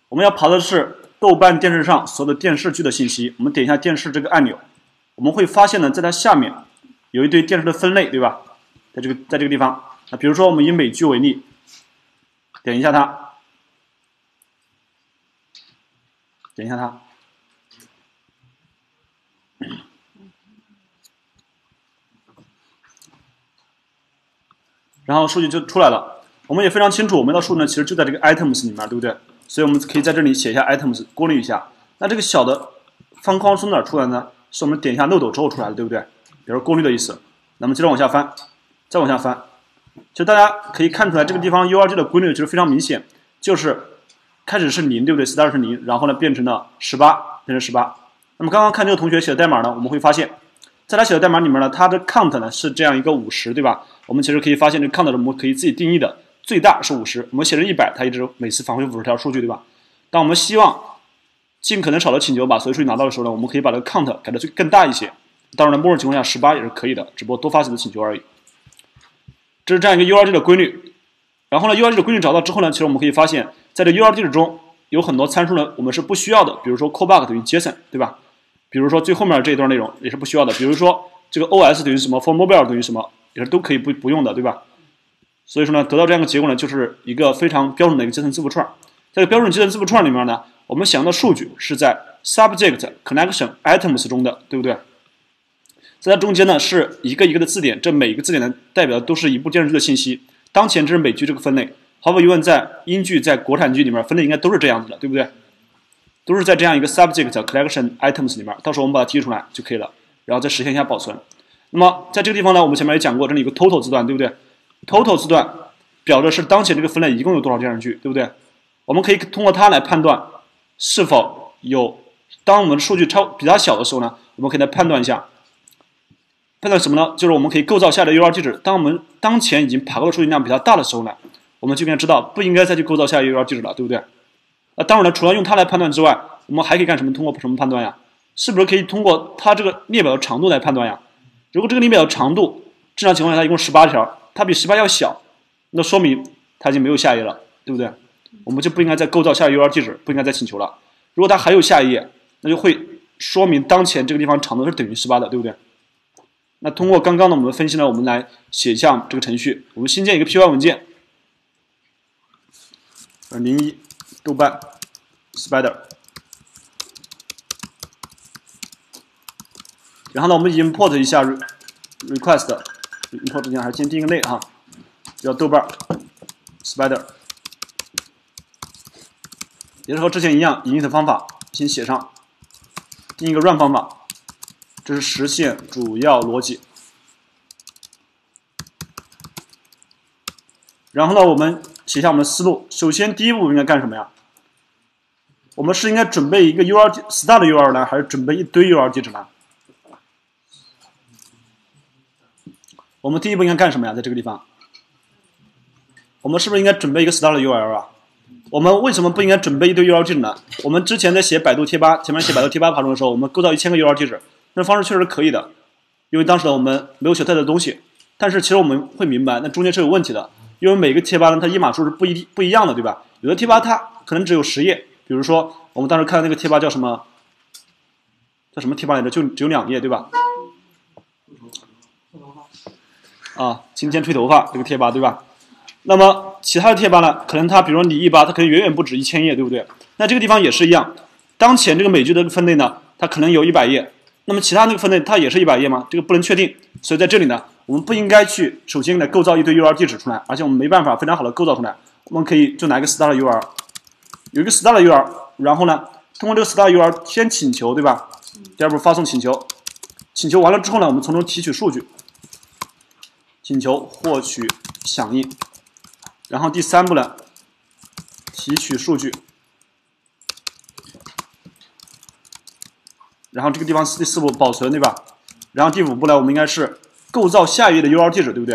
我们要跑的是豆瓣电视上所有的电视剧的信息。我们点一下电视这个按钮，我们会发现呢，在它下面有一堆电视的分类，对吧？在这个地方，那比如说我们以美剧为例，点一下它，点一下它。然后数据就出来了。我们也非常清楚，我们的数据呢，其实就在这个 items 里面，对不对？所以我们可以在这里写一下 items， 过滤一下。那这个小的方框从哪儿出来呢？是我们点一下漏斗之后出来的，对不对？比如过滤的意思。那么接着往下翻，再往下翻，其实大家可以看出来，这个地方 URG 的规律其实非常明显，就是开始是0，对不对 ？start 是0，然后呢变成了18，变成18。那么刚刚看这个同学写的代码呢，我们会发现，在他写的代码里面呢，它的 count 呢是这样一个50，对吧？我们其实可以发现，这个 count 我们可以自己定义的，最大是50。我们写成100，它一直每次返回50条数据，对吧？当我们希望尽可能少的请求把所有数据拿到的时候呢，我们可以把这个 count 改的更大一些。当然了，默认情况下18也是可以的，只不过多发几次请求而已。这是这样一个 URG 的规律。然后呢 ，URG 的规律找到之后呢，其实我们可以发现，在这 URG 地址中有很多参数呢，我们是不需要的。比如说 callback 等于 JSON， 对吧？比如说最后面这一段内容也是不需要的。比如说这个 OS 等于什么 ，for mobile 等于什么，也是都可以不用的，对吧？所以说呢，得到这样的结果呢，就是一个非常标准的一个 JSON 字符串。在这个标准 JSON 字符串里面呢，我们想要的数据是在 subject connection items 中的，对不对？在它中间呢是一个一个的字典，这每一个字典呢代表的都是一部电视剧的信息。当前这是美剧这个分类，毫无疑问，在英剧、在国产剧里面分类应该都是这样子的，对不对？都是在这样一个 subject collection items 里面，到时候我们把它提取出来就可以了，然后再实现一下保存。那么在这个地方呢，我们前面也讲过，这里有个 total 字段，对不对 ？total 字段表的是当前这个分类一共有多少电视剧，对不对？我们可以通过它来判断是否有，当我们的数据比它小的时候呢，我们可以来判断一下。判断什么呢？就是我们可以构造下一个 URL 地址。当我们当前已经爬过的数据量比较大的时候呢，我们就应该知道不应该再去构造下一个 URL 地址了，对不对？当然了，除了用它来判断之外，我们还可以干什么？通过什么判断呀？是不是可以通过它这个列表的长度来判断呀？如果这个列表的长度正常情况下它一共18条，它比18要小，那说明它已经没有下一页了，对不对？我们就不应该再构造下一个 URL 地址，不应该再请求了。如果它还有下一页，那就会说明当前这个地方长度是等于18的，对不对？那通过刚刚的我们分析呢，我们来写一下这个程序。我们新建一个 py 文件，01豆瓣 spider， 然后呢，我们 import 一下 request，import 之前还是先定一个类哈，叫豆瓣 spider， 也是和之前一样，init 方法先写上，定一个 run 方法。这是实现主要逻辑。然后呢，我们写下我们的思路。首先，第一步应该干什么呀？我们是应该准备一个 URL start URL 呢，还是准备一堆 URL 地址呢？我们第一步应该干什么呀？在这个地方，我们是不是应该准备一个 start URL 啊？我们为什么不应该准备一堆 URL 地址呢？我们之前在写百度贴吧，前面写百度贴吧爬虫的时候，我们构造1000个 URL 地址。那方式确实是可以的，因为当时我们没有写太多的东西，但是其实我们会明白，那中间是有问题的，因为每个贴吧呢，它页码数是不一样的，对吧？有的贴吧它可能只有10页，比如说我们当时看的那个贴吧叫什么贴吧来着？就只有2页，对吧？啊，今天吹头发这个贴吧，对吧？那么其他的贴吧呢，可能它比如说李1吧，它可能远远不止1000页，对不对？那这个地方也是一样，当前这个美剧的分类呢，它可能有100页。那么其他那个分类它也是100页吗？这个不能确定，所以在这里呢，我们不应该去首先来构造一堆 URL 地址出来，而且我们没办法非常好的构造出来。我们可以就拿一个 start URL， 有一个 start URL， 然后呢，通过这个 start URL 先请求，对吧？第二步发送请求，请求完了之后呢，我们从中提取数据，请求获取响应，然后第3步呢，提取数据。然后这个地方第4步保存，对吧？然后第5步呢，我们应该是构造下一页的 URL 地址，对不对？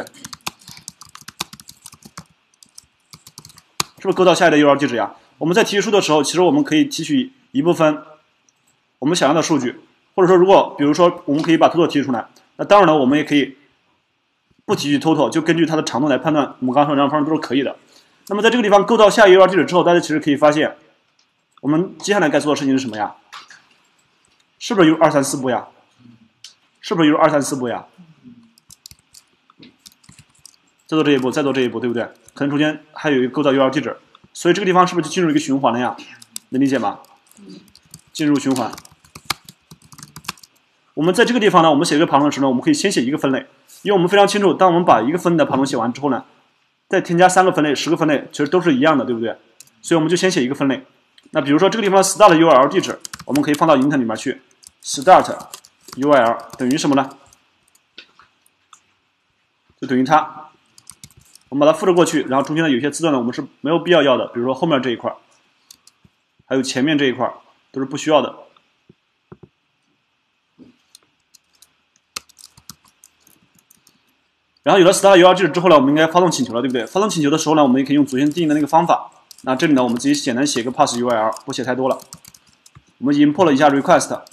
是不是构造下一页的 URL 地址呀？我们在提取数的时候，其实我们可以提取一部分我们想要的数据，或者说如果比如说我们可以把 total 提取出来，那当然了，我们也可以不提取 total， 就根据它的长度来判断。我们刚刚说这样的方式都是可以的。那么在这个地方构造下一页 URL 地址之后，大家其实可以发现， 我们接下来该做的事情是什么呀？是不是有2、3、4步呀？是不是有2、3、4步呀？再做这一步，再做这一步，对不对？可能中间还有一个构造 URL 地址，所以这个地方是不是就进入一个循环了呀？能理解吗？进入循环。我们在这个地方呢，我们写一个旁论时呢，我们可以先写一个分类，因为我们非常清楚，当我们把一个分类的旁论写完之后呢，再添加3个分类、10个分类，其实都是一样的，对不对？所以我们就先写一个分类。那比如说这个地方的 start URL 地址，我们可以放到 int 里面去 ，start URL 等于什么呢？就等于它。我们把它复制过去，然后中间的有些字段呢，我们是没有必要的，比如说后面这一块，还有前面这一块都是不需要的。然后有了 start URL 地址之后呢，我们应该发送请求了，对不对？发送请求的时候呢，我们也可以用昨天定义的那个方法。那这里呢，我们自己简单写一个 pass URL， 不写太多了。我们 import 了一下 request。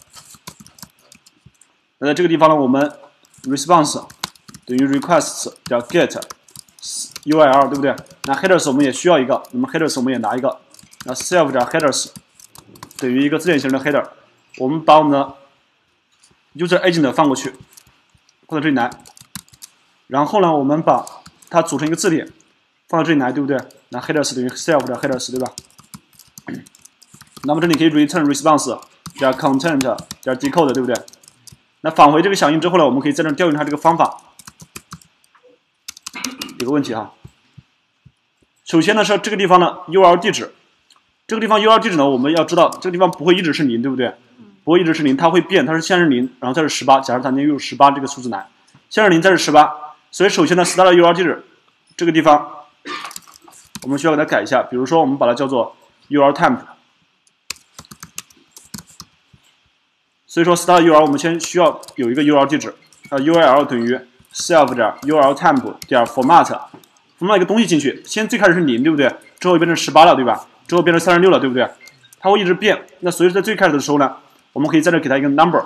那在这个地方呢，我们 response 等于 requests 点 get URL， 对不对？那 headers 我们也需要一个，那么 headers 我们也拿一个。那 self 点 headers 等于一个字典型的 header， 我们把我们的 user agent 放过去，放到这里来。然后呢，我们把它组成一个字典，放到这里来，对不对？那 headers 等于 self 点 headers， 对吧？那么这里可以 return response 点 content 点 decode， 对不对？那返回这个响应之后呢，我们可以在这调用它这个方法。有个问题哈，首先呢是这个地方的 URL 地址，这个地方 URL 地址呢，我们要知道这个地方不会一直是0，对不对？不会一直是0，它会变，它是先是0，然后再是18，假如咱们用18这个数字来，先是0，再是18，所以首先呢 start URL 地址这个地方我们需要给它改一下，比如说我们把它叫做 URL temp， 所以说 start URL 我们先需要有一个 URL 地址，URL 等于 self 点 URL temp 点 format 一个东西进去，先最开始是0，对不对？之后变成18了，对吧？之后变成36了，对不对？它会一直变。那所以在最开始的时候呢，我们可以在这给它一个 number，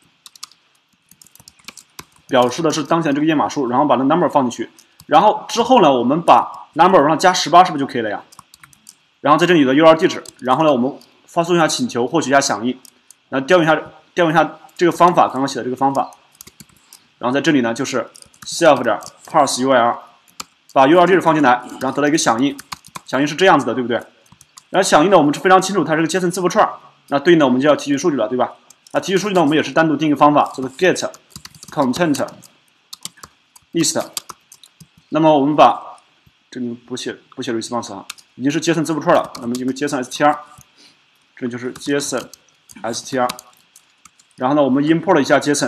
表示的是当前这个页码数，然后把那 number 放进去。然后之后呢，我们把 number 往上加18，是不是就可以了呀？然后在这里的 URL 地址，然后呢，我们发送一下请求，获取一下响应，然后调用一下这个方法，刚刚写的这个方法。然后在这里呢，就是 self 点 parse URL， 把 URL 地址放进来，然后得到一个响应，响应是这样子的，对不对？然后响应呢，我们是非常清楚，它是个 JSON 字符串，那对应的我们就要提取数据了，对吧？那提取数据呢，我们也是单独定一个方法，叫做 get content list。那么我们把这里不写 response 啊，已经是 JSON 字符串了，那么一个 JSON str， 这就是 JSON str。然后呢，我们 import 了一下 JSON。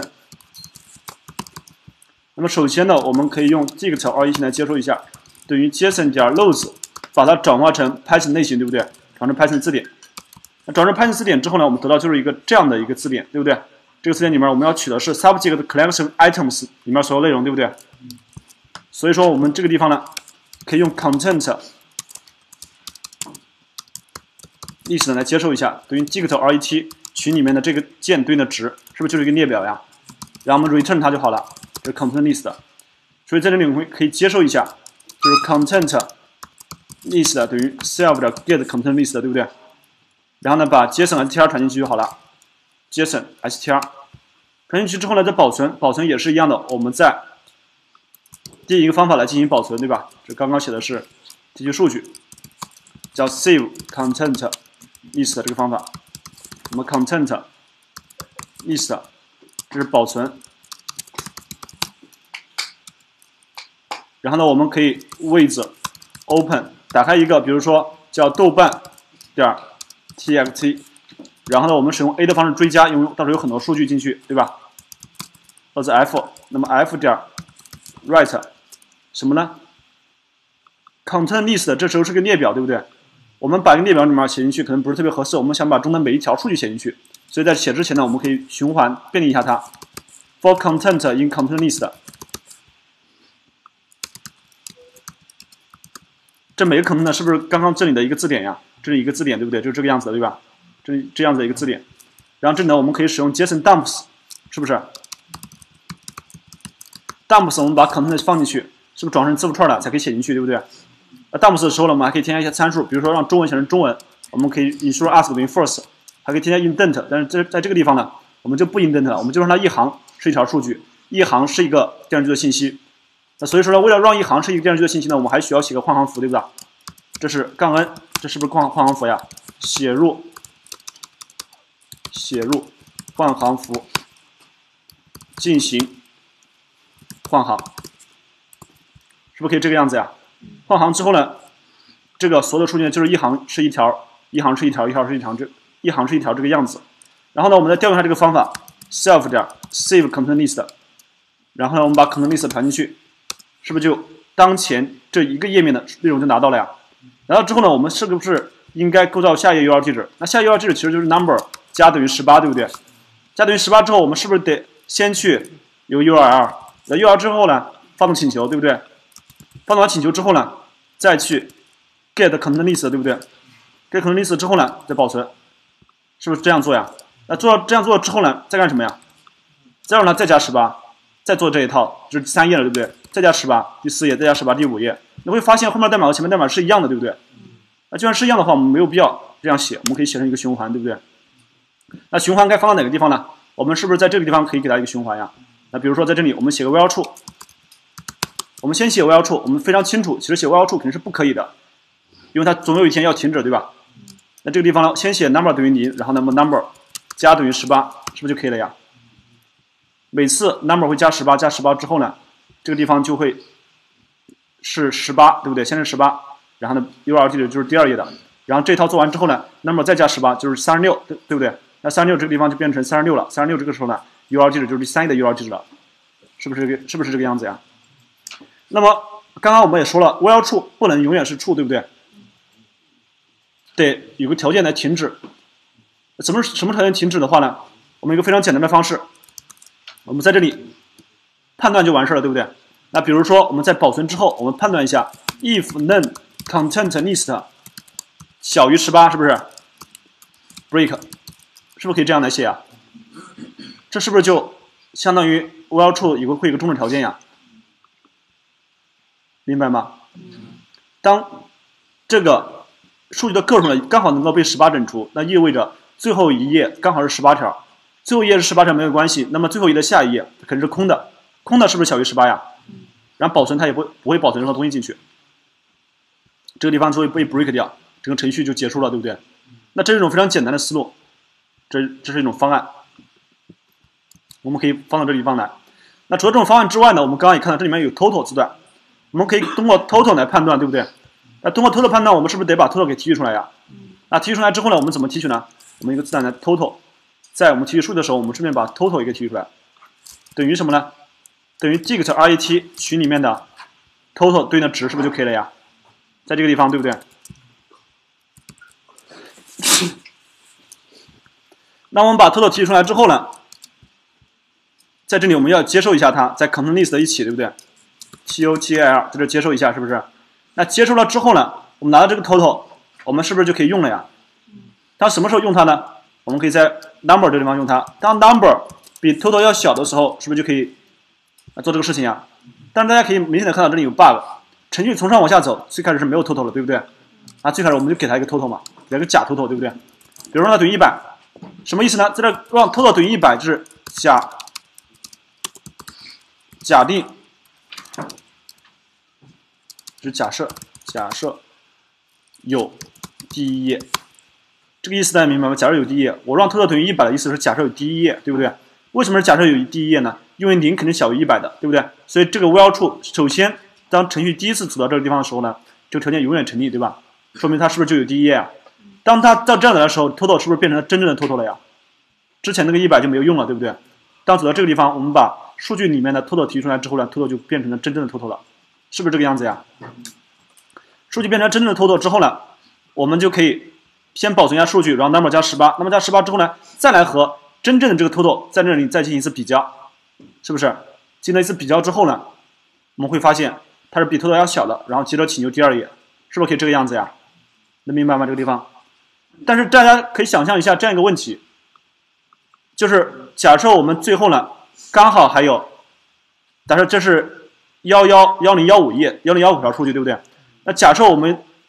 那么首先呢，我们可以用 dict RET 来接收一下，等于 JSON 点 loads， 把它转化成 Python 类型，对不对？转成 Python 字典。那转成 Python 字典之后呢，我们得到就是一个这样的一个字典，对不对？这个字典里面我们要取的是 subject collection items 里面所有内容，对不对？所以说我们这个地方呢，可以用 content list 来接受一下，等于 dict RET 群里面的这个键对应的值，是不是就是一个列表呀？然后我们 return 它就好了，这是 content list。所以在这里我们可以接受一下，就是 content list 等于 self 的 get content list， 对不对？然后呢，把 JSON str 传进去就好了 ，JSON str 传进去之后呢，再保存，保存也是一样的，我们再定一个方法来进行保存，对吧？这刚刚写的是提取数据，叫 save content list 这个方法。我们 content list 这是保存，然后呢，我们可以位置 open 打开一个，比如说叫豆瓣点 txt， 然后呢，我们使用 a 的方式追加，因为到时候有很多数据进去，对吧？或者 f， 那么 f 点 write 什么呢 ？content list 这时候是个列表，对不对？我们把一个列表里面写进去，可能不是特别合适，我们想把中的每一条数据写进去，所以在写之前呢，我们可以循环便利一下它。For content in content list， 这每个 content 是不是刚刚这里的一个字典呀？这里一个字典，对不对？就是这个样子的，对吧？这样子的一个字典。然后这里呢，我们可以使用 JSON dumps， 是不是 ？dumps 我们把 content 放进去，是不是转成字符串了才可以写进去，对不对？dumps 的时候呢，我们还可以添加一些参数，比如说让中文写成中文， 我们可以ensure ask 等于 first， 还可以添加 indent， 但是在这个地方呢，我们就不 indent 了，我们就让它一行是一条数据，一行是一个电视剧的信息。那所以说呢，为了让一行是一个电视剧的信息呢，我们还需要写个换行符，对不对？这是杠 n， 这是不是换行符呀？写入换行符，进行换行，是不是可以这个样子呀？换行之后呢，这个所有的数据呢，就是一行是一条，一行是一条，一行是一条，一行是一条这个样子。然后呢，我们再调用一下这个方法 self 点 save content list， 然后呢，我们把 content list 传进去，是不是就当前这一个页面的内容就拿到了呀？拿到之后呢，我们是不是应该构造下一页 URL 地址？那下一页 URL 地址其实就是 number 加等于18，对不对？加等于18之后，我们是不是得先去有 URL， 有 URL 之后呢，发动请求，对不对？发动完请求之后呢，再去 get content list， 对不对 ？get content list 之后呢，再保存，是不是这样做呀？那这样做之后呢，再干什么呀？再让它再加18，再做这一套，就是第3页了，对不对？再加18，第4页，再加18，第5页，你会发现后面代码和前面代码是一样的，对不对？那既然是一样的话，我们没有必要这样写，我们可以写成一个循环，对不对？那循环该放到哪个地方呢？我们是不是在这个地方可以给它一个循环呀？那比如说在这里，我们写个 while true， 我们先写 while true， 我们非常清楚，其实写 while true 肯定是不可以的，因为它总有一天要停止，对吧？那这个地方呢，先写 number 等于0，然后呢 number 加等于18，是不是就可以了呀？每次 number 会加18，加18之后呢，这个地方就会是18，对不对？先是18，然后呢 URL 地址就是第2页的，然后这套做完之后呢 ，number 再加18就是36，对不对？那36这个地方就变成36了，36这个时候呢 ，URL 地址就是第3页的 URL 地址了，是不是这个样子呀？那么刚刚我们也说了 ，while true 不能永远是 true， 对不对？得有个条件来停止。什么条件停止的话呢？我们有一个非常简单的方式，我们在这里判断就完事了，对不对？那比如说我们在保存之后，我们判断一下 if none content list 小于18，是不是 break， 是不是可以这样来写啊？这是不是就相当于 while true 会有一个终止条件呀？明白吗？当这个数据的个数呢刚好能够被18整除，那意味着最后一页刚好是18条，最后一页是18条没有关系，那么最后一页的下一页肯定是空的，空的是不是小于18呀？然后保存它也不会保存任何东西进去，这个地方就会被 break 掉，整个程序就结束了，对不对？那这是一种非常简单的思路，这是一种方案，我们可以放到这个地方来。那除了这种方案之外呢，我们刚刚也看到这里面有 total 字段，我们可以通过 total 来判断，对不对？那通过 total 判断，我们是不是得把 total 给提取出来呀？那提取出来之后呢，我们怎么提取呢？我们一个字段来 total， 在我们提取数据的时候，我们顺便把 total 也给提取出来，等于什么呢？等于 dict ret 群里面的 total 对应的值，是不是就可以了呀？在这个地方，对不对？那我们把 total 提取出来之后呢，在这里我们要接受一下它，在 content list 一起，对不对 ？total 在这接受一下，是不是？那接受了之后呢，我们拿到这个 total， 我们是不是就可以用了呀？当什么时候用它呢？我们可以在 number 这个地方用它。当 number 比 total 要小的时候，是不是就可以做这个事情呀？但是大家可以明显的看到这里有 bug， 程序从上往下走，最开始是没有 total 的，对不对？啊，最开始我们就给它一个 total 嘛，给它一个假 total， 对不对？比如说它等于100，什么意思呢？在这让 total 等于100，就是假定，是假设有第一页，这个意思大家明白吗？假设有第一页，我让 total 等于100的意思是假设有第一页，对不对？为什么是假设有第一页呢？因为0肯定小于100的，对不对？所以这个 while true 首先当程序第一次走到这个地方的时候呢，这个条件永远成立，对吧？说明它是不是就有第一页啊？当它到这样的时候 ，total 是不是变成了真正的 total 了呀？之前那个100就没有用了，对不对？当走到这个地方，我们把数据里面的 total 提出来之后呢 ，total 就变成了真正的 total 了，是不是这个样子呀？数据变成真正的 total 之后呢，我们就可以先保存一下数据，然后 number 加18，number 加18之后呢，再来和真正的这个 total 在这里再进行一次比较，是不是？进行一次比较之后呢，我们会发现它是比 total 要小的，然后接着请求第2页，是不是可以这个样子呀？能明白吗？这个地方？但是大家可以想象一下这样一个问题，就是假设我们最后呢，刚好还有，假设这是1015页1015条数据，对不对？那假设我们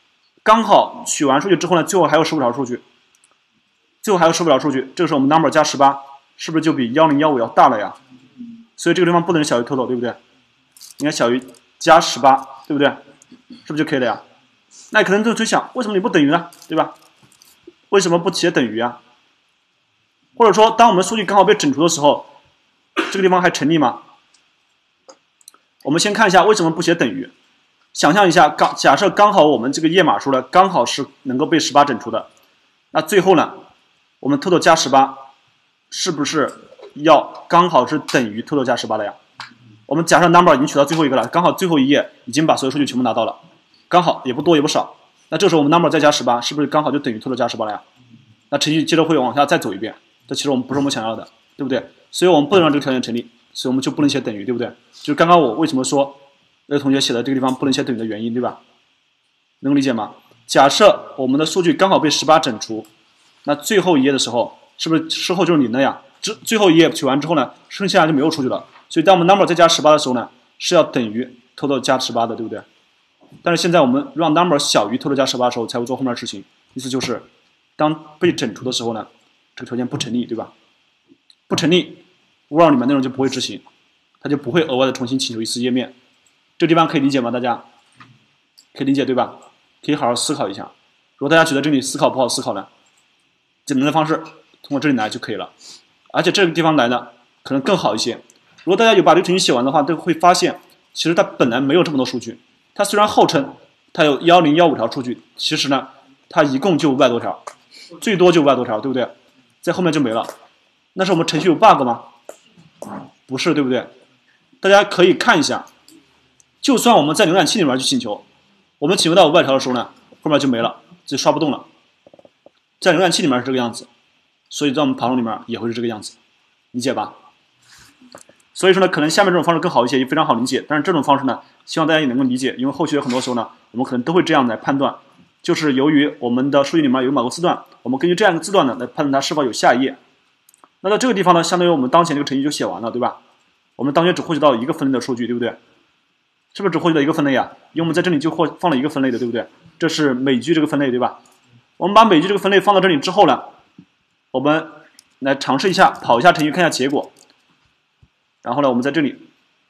刚好取完数据之后呢，最后还有15条数据，这个时候我们 number 加18，是不是就比1015要大了呀？所以这个地方不能小于 total， 对不对？应该小于加18，对不对？是不是就可以了呀？那可能就想，为什么你不等于呢？对吧？为什么不写等于啊？或者说，当我们数据刚好被整除的时候，这个地方还成立吗？我们先看一下为什么不写等于。想象一下，假设刚好我们这个页码数呢，刚好是能够被18整除的，那最后呢，我们 total 加18，是不是要刚好是等于 total 加18的呀？我们假设 number 已经取到最后一个了，刚好最后一页已经把所有数据全部拿到了，刚好也不多也不少。那这时候我们 number 再加18，是不是刚好就等于 total 加18了呀？那程序接着会往下再走一遍，这其实不是我们想要的，对不对？所以我们不能让这个条件成立，所以我们就不能写等于，对不对？就是刚刚我为什么说那个同学写的这个地方不能写等于的原因，对吧？能理解吗？假设我们的数据刚好被18整除，那最后一页的时候，是不是事后就是零的呀？最后一页取完之后呢，剩下就没有数据了。所以当我们 number 再加18的时候呢，是要等于 total 加18的，对不对？但是现在我们让 number 小于 total 加18的时候，才会做后面的事情。意思就是，当被整除的时候呢，这个条件不成立，对吧？不成立 ，while 里面内容就不会执行，它就不会额外的重新请求一次页面。这个地方可以理解吗？大家可以理解对吧？可以好好思考一下。如果大家觉得这里思考不好思考呢，简单的方式通过这里来就可以了。而且这个地方来呢，可能更好一些。如果大家有把这个程序写完的话，都会发现，其实它本来没有这么多数据。它虽然号称它有1015条数据，其实呢，它一共就500多条，最多就500多条，对不对？在后面就没了。那是我们程序有 bug 吗？不是，对不对？大家可以看一下，就算我们在浏览器里面去请求，我们请求到500条的时候呢，后面就没了，就刷不动了。在浏览器里面是这个样子，所以在我们爬虫里面也会是这个样子，理解吧？所以说呢，可能下面这种方式更好一些，也非常好理解。但是这种方式呢，希望大家也能够理解，因为后续有很多时候呢，我们可能都会这样来判断，就是由于我们的数据里面有某个字段，我们根据这样一个字段呢来判断它是否有下一页。那到这个地方呢，相当于我们当前这个程序就写完了，对吧？我们当前只获取到一个分类的数据，对不对？是不是只获取到一个分类呀？因为我们在这里就放了一个分类的，对不对？这是美剧这个分类，对吧？我们把美剧这个分类放到这里之后呢，我们来尝试一下，跑一下程序看一下结果。然后呢，我们在这里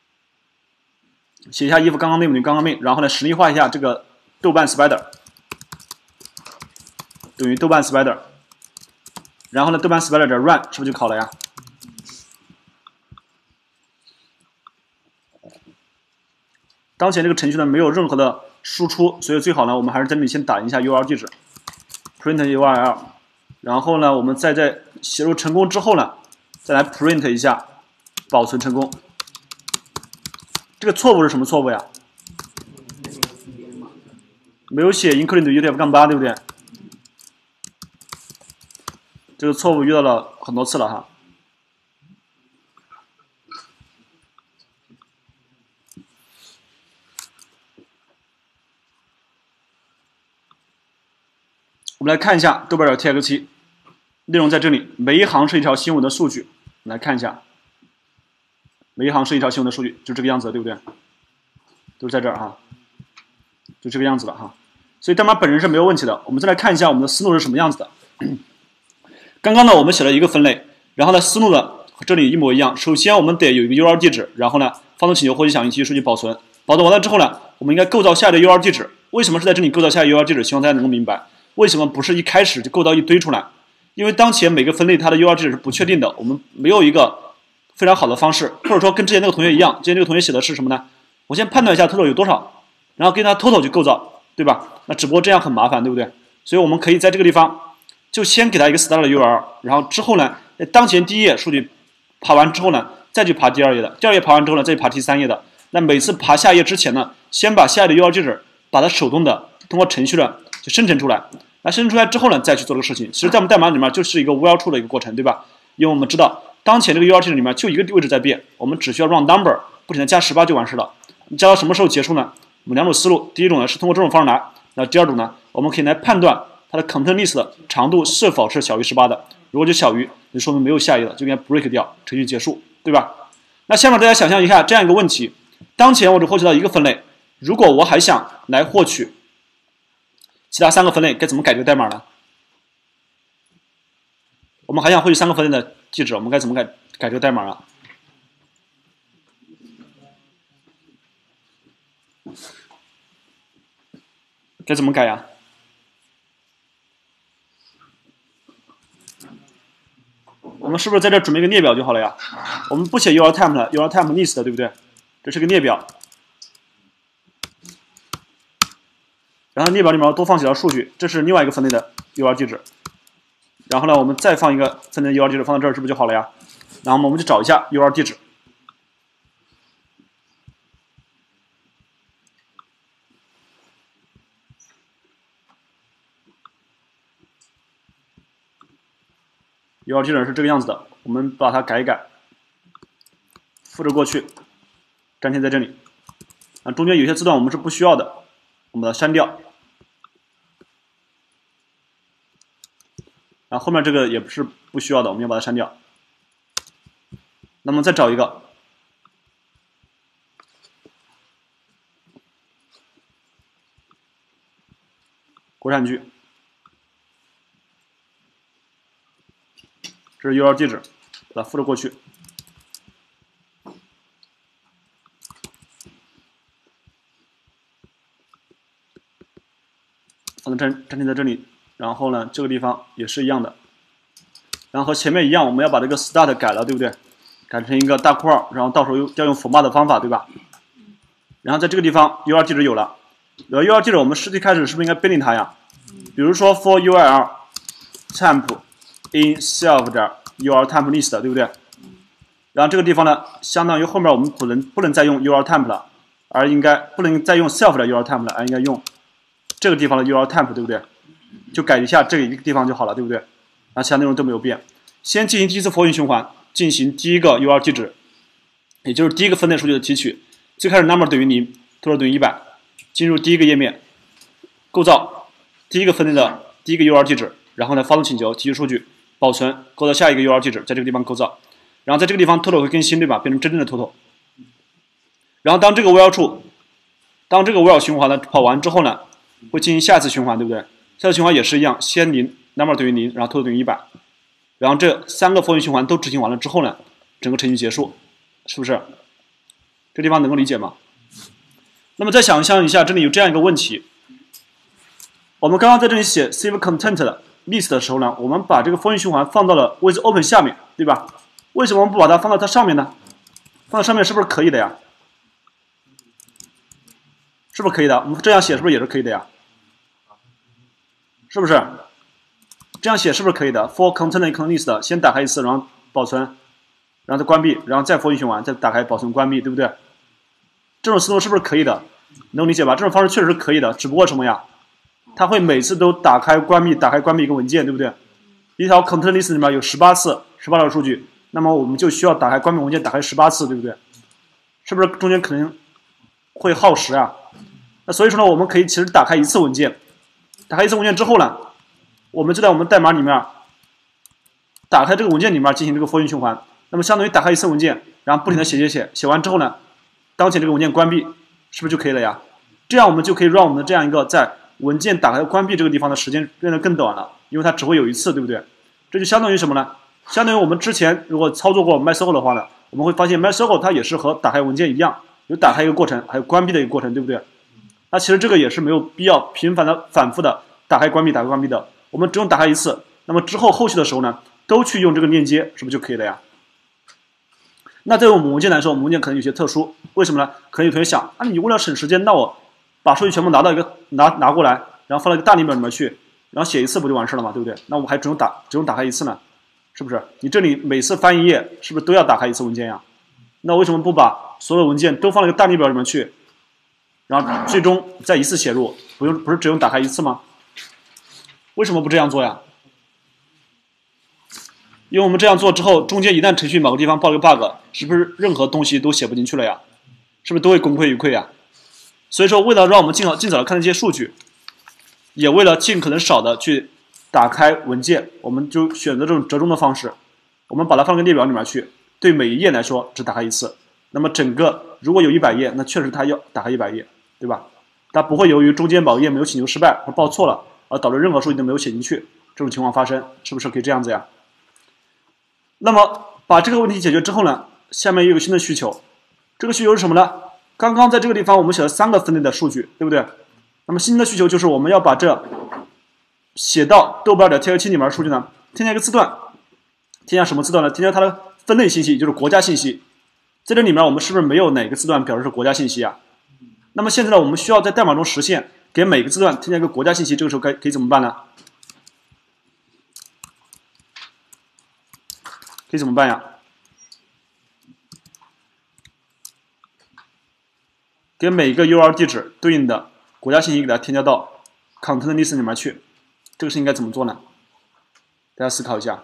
写一下if刚刚 name 等于刚刚 main， 然后呢实例化一下这个豆瓣 spider 等于豆瓣 spider， 然后呢豆瓣 spider 点 run 是不是就考了呀？当前这个程序呢没有任何的输出，所以最好呢我们还是在这里先打一下 URL 地址 print URL， 然后呢我们在写入成功之后呢，再来 print 一下保存成功。这个错误是什么错误呀？没有写 including UTF-8， 对不对？这个错误遇到了很多次了哈。我们来看一下豆瓣点 txt 内容在这里，每一行是一条新闻的数据。我们来看一下，每一行是一条新闻的数据，就这个样子，对不对？都在这儿哈，就这个样子了哈。所以代码本身是没有问题的。我们再来看一下我们的思路是什么样子的。刚刚呢，我们写了一个分类，然后呢，思路呢和这里一模一样。首先我们得有一个 URL 地址，然后呢，发送请求获取响应期数据保存。保存完了之后呢，我们应该构造下一个 URL 地址。为什么是在这里构造下一个 URL 地址？希望大家能够明白。为什么不是一开始就构造一堆出来？因为当前每个分类它的 URL 地址是不确定的，我们没有一个非常好的方式，或者说跟之前那个同学一样，之前这个同学写的是什么呢？我先判断一下 total 有多少，然后跟他 total 去构造，对吧？那只不过这样很麻烦，对不对？所以我们可以在这个地方就先给他一个 start 的 URL， 然后之后呢，当前第一页数据爬完之后呢，再去爬第二页的，第二页爬完之后呢，再去爬第三页的。那每次爬下页之前呢，先把下页的 URL 地址把它手动的通过程序呢就生成出来。那生成出来之后呢，再去做这个事情。其实，在我们代码里面就是一个 while true 的一个过程，对吧？因为我们知道当前这个 URL 地址里面就一个位置在变，我们只需要 run number 不停的加18就完事了。加到什么时候结束呢？我们两种思路，第一种呢是通过这种方式来，那第二种呢，我们可以来判断它的 content list 的长度是否是小于18的。如果就小于，就说明没有下页了，就应该 break 掉，程序结束，对吧？那下面大家想象一下这样一个问题：当前我只获取到一个分类，如果我还想来获取其他3个分类该怎么改这个代码呢？我们还想获取3个分类的地址，我们该怎么改这个代码啊？该怎么改呀？我们是不是在这准备一个列表就好了呀？我们不写 URTemp 了 ，URTemp list 对不对？这是个列表，然后列表里面多放几条数据，这是另外一个分类的 UR 地址。然后呢，我们再放一个分类的 UR 地址放到这儿，是不是就好了呀？然后我们就找一下 UR 地址。UR 地址是这个样子的，我们把它改一改，复制过去，粘贴在这里。啊，中间有些字段我们是不需要的，我们把它删掉。然后后面这个也不是不需要的，我们要把它删掉。那么再找一个，国产剧，这是 UR 地址，把它复制过去。放在粘贴在这里，然后呢，这个地方也是一样的，然后和前面一样，我们要把这个 start 改了，对不对？改成一个大括号，然后到时候要用 format 的方法，对吧？然后在这个地方 UR 地址有了，有了 UR 地址，我们实际开始是不是应该编定它呀？比如说 for URL temp in self 点 UR temp list， 对不对？然后这个地方呢，相当于后面我们不能再用 UR temp 了，而应该不能再用 self 的 UR temp 了，而应该用这个地方的 UR temp， 对不对？就改一下这一个地方就好了，对不对？然后其他内容都没有变。先进行第一次 for 循环，进行第一个 UR 地址，也就是第一个分类数据的提取。最开始 number 等于0 ，total 等于100，进入第一个页面，构造第一个分类的第一个 UR 地址，然后呢发送请求，提取数据，保存，构造下一个 UR 地址，在这个地方构造。然后在这个地方 total 会更新，对吧？变成真正的 total。然后当这个 while 循环呢跑完之后呢，会进行下一次循环，对不对？下次循环也是一样，先0 number 等于0，然后 total 等于100。然后这3个 for 循环都执行完了之后呢，整个程序结束，是不是？这地方能够理解吗？那么再想象一下，这里有这样一个问题：我们刚刚在这里写 save content 的 list 的时候呢，我们把这个 for 循环放到了 with open 下面，对吧？为什么我们不把它放到它上面呢？放到上面是不是可以的呀？是不是可以的？我们这样写是不是也是可以的呀？是不是？这样写是不是可以的 ？for content list 先打开一次，然后保存，然后再关闭，然后再 for 循环，再打开保存关闭，对不对？这种思路是不是可以的？能理解吧？这种方式确实是可以的，只不过什么呀？它会每次都打开关闭，打开关闭一个文件，对不对？一条 content list 里面有18次，18条数据，那么我们就需要打开关闭文件，打开18次，对不对？是不是中间可能会耗时啊？那所以说呢，我们可以其实打开一次文件，打开一次文件之后呢，我们就在我们代码里面打开这个文件里面进行这个 for 循环，那么相当于打开一次文件，然后不停的写完之后呢，当前这个文件关闭，是不是就可以了呀？这样我们就可以让我们的这样一个在文件打开关闭这个地方的时间变得更短了，因为它只会有一次，对不对？这就相当于什么呢？相当于我们之前如果操作过 MySQL 的话呢，我们会发现 MySQL 它也是和打开文件一样，有打开一个过程，还有关闭的一个过程，对不对？那其实这个也是没有必要频繁的反复的打开关闭打开关闭的，我们只用打开一次，那么之后后续的时候呢，都去用这个链接，是不是就可以了呀？那对于我们文件来说，我们文件可能有些特殊，为什么呢？可能有同学想，你为了省时间，那我把数据全部拿过来，然后放到一个大列表里面去，然后写一次不就完事了嘛，对不对？那我们还只用打开一次呢，是不是？你这里每次翻一页，是不是都要打开一次文件呀？那为什么不把所有文件都放到一个大列表里面去，然后最终再一次写入，不是只用打开一次吗？为什么不这样做呀？因为我们这样做之后，中间一旦程序某个地方爆了个 bug， 是不是任何东西都写不进去了呀？是不是都会功亏一篑呀？所以说，为了让我们尽早的看这些数据，也为了尽可能少的去打开文件，我们就选择这种折中的方式，我们把它放到列表里面去，对每一页来说只打开一次。那么整个如果有100页，那确实它要打开100页，对吧？ 它不会由于中间某一页没有请求失败或报错了而导致任何数据都没有写进去这种情况发生，是不是可以这样子呀？那么把这个问题解决之后呢，下面又有新的需求，这个需求是什么呢？刚刚在这个地方我们写了3个分类的数据，对不对？那么新的需求就是我们要把这写到豆瓣.txt 里面的数据呢，添加一个字段，添加什么字段呢？添加它的分类信息，就是国家信息。在这里面我们是不是没有哪个字段表示是国家信息啊？那么现在呢，我们需要在代码中实现给每个字段添加一个国家信息，这个时候可以怎么办呢？可以怎么办呀？给每一个 URL 地址对应的国家信息给它添加到 content list 里面去，这个事应该怎么做呢？大家思考一下。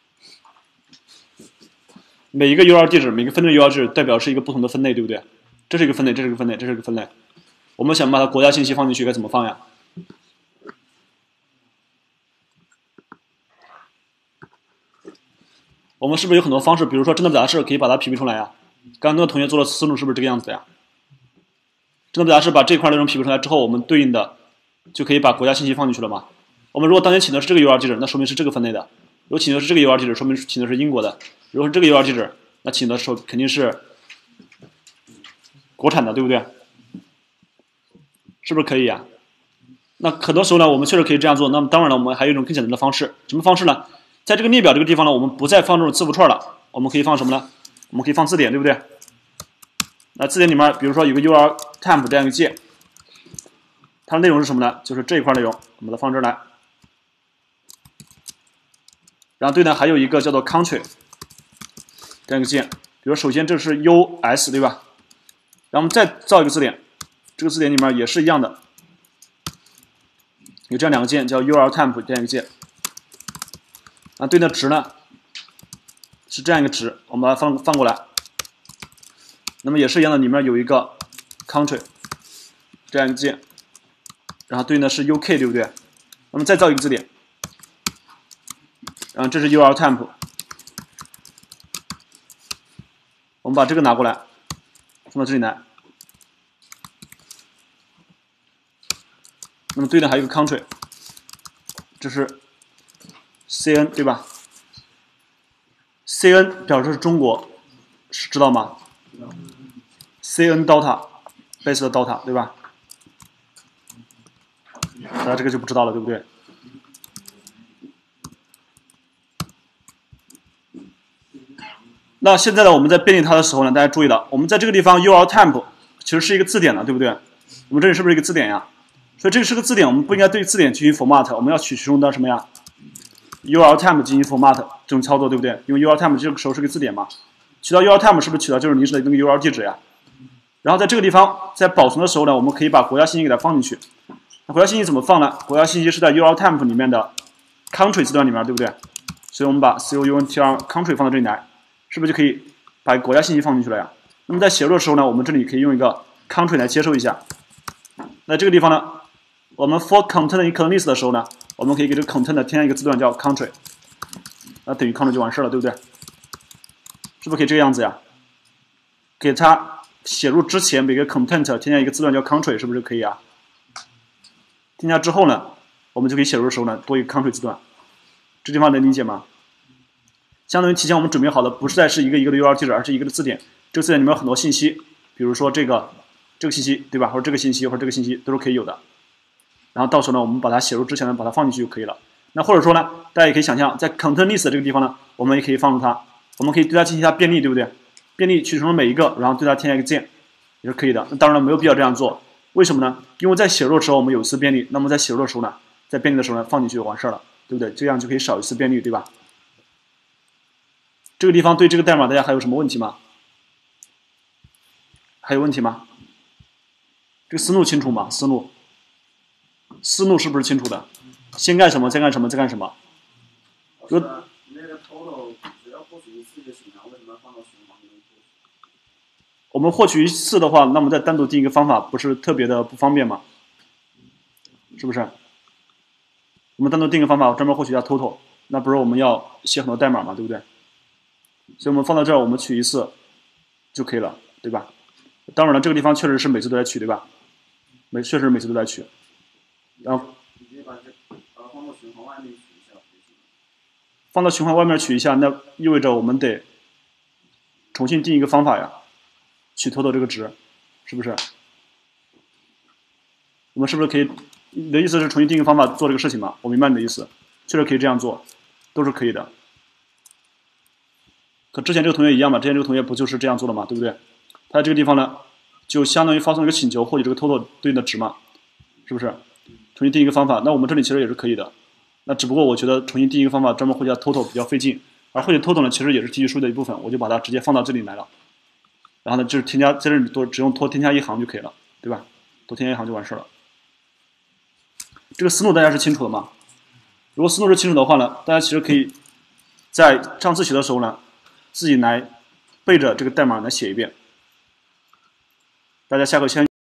每一个 URL 地址，每个分类 URL 地址代表是一个不同的分类，对不对？这是一个分类，这是一个分类，这是一个分类。我们想把它国家信息放进去，该怎么放呀？我们是不是有很多方式？比如说真的表达式可以把它匹配出来呀？刚刚那个同学做的思路是不是这个样子的呀？真的表达式把这块内容匹配出来之后，我们对应的就可以把国家信息放进去了嘛？我们如果当前请的是这个 URL 地址，那说明是这个分类的；如果请的是这个 URL 地址，说明请的是英国的；如果是这个 URL 地址，那请的时候肯定是国产的，对不对？是不是可以呀？那很多时候呢，我们确实可以这样做。那么当然了，我们还有一种更简单的方式，什么方式呢？在这个列表这个地方呢，我们不再放这种字符串了，我们可以放什么呢？我们可以放字典，对不对？那字典里面，比如说有个 URL temp 这样一个键，它的内容是什么呢？就是这一块内容，我们把它放这儿来。然后对呢，还有一个叫做 country 这样一个键，比如首先这是 US 对吧？然后我们再造一个字典，这个字典里面也是一样的，有这样2个键叫 URL temp 这样一个键。啊，对应的值呢是这样一个值，我们把它放过来。那么也是一样的，里面有一个 country 这样一个键，然后对应的是 UK 对不对？那么再造一个字典，然后这是 URL temp， 我们把这个拿过来放到这里来。那么对应的还有一个 country， 这是 CN 对吧 ？CN 表示是中国，知道吗？CN Dota base 的 Dota 对吧？大家这个就不知道了，对不对？那现在呢，我们在编译它的时候呢，大家注意了，我们在这个地方 URL temp 其实是一个字典了，对不对？我们这里是不是一个字典呀？所以这个是个字典，我们不应该对字典进行 format， 我们要使用的什么呀 ？URL temp 进行 format 这种操作，对不对？因为 URL temp 这个时候是个字典嘛，取到 URL temp 是不是取到就是你指的那个 URL 地址呀？然后在这个地方，在保存的时候呢，我们可以把国家信息给它放进去。那国家信息怎么放呢？国家信息是在 URL temp 里面的 country 字段里面，对不对？所以我们把 countr country 放到这里来，是不是就可以把国家信息放进去了呀？那么在写入的时候呢，我们这里可以用一个 country 来接收一下。那这个地方呢，我们 for content in content list 的时候呢，我们可以给这个 content 添加一个字段叫 country， 那等于 country 就完事了，对不对？是不是可以这个样子呀？给它写入之前每个 content 添加一个字段叫 country， 是不是可以啊？添加之后呢，我们就可以写入的时候呢多一个 country 字段，这地方能理解吗？相当于提前我们准备好的不是再是一个一个的 URL 地址，而是一个的字典。这个字典里面有很多信息，比如说这个信息对吧？或者这个信息或者这个信息都是可以有的。然后到时候呢，我们把它写入之前呢把它放进去就可以了。那或者说呢，大家也可以想象，在 content list 这个地方呢，我们也可以放入它，我们可以对它进行一下便利，对不对？便利取成了每一个，然后对它添加一个键，也是可以的。那当然了，没有必要这样做，为什么呢？因为在写入的时候我们有一次便利，那么在写入的时候呢，在便利的时候呢放进去就完事了，对不对？这样就可以少一次便利，对吧？这个地方对这个代码大家还有什么问题吗？还有问题吗？这个思路清楚吗？思路是不是清楚的？先干什么，再干什么，再干什么？ 那个 total 只要获取一次就行了，为什么要放到循环里面去？ 我们获取一次的话，那么再单独定一个方法，不是特别的不方便吗？是不是？我们单独定一个方法，专门获取一下 total， 那不是我们要写很多代码嘛，对不对？所以我们放到这儿，我们取一次就可以了，对吧？当然了，这个地方确实是每次都在取，对吧？ 确实每次都在取。然后你直接把这放到循环外面取一下就行了。 放到循环外面取一下，那意味着我们得重新定一个方法呀，取 total 这个值，是不是？我们是不是可以？你的意思是重新定一个方法做这个事情吗？我明白你的意思，确实可以这样做，都是可以的。和之前这个同学一样嘛，之前这个同学不就是这样做的嘛，对不对？他在这个地方呢，就相当于发送一个请求，获取这个 total 对应的值嘛，是不是？重新定一个方法，那我们这里其实也是可以的。那只不过我觉得重新定一个方法专门获取 total 比较费劲，而获取 total 呢，其实也是提取数的一部分，我就把它直接放到这里来了。然后呢，就是添加在这里多只用多添加一行就可以了，对吧？多添加一行就完事了。这个思路大家是清楚的吗？如果思路是清楚的话呢，大家其实可以在上自习的时候呢，自己来背着这个代码来写一遍。大家下课先。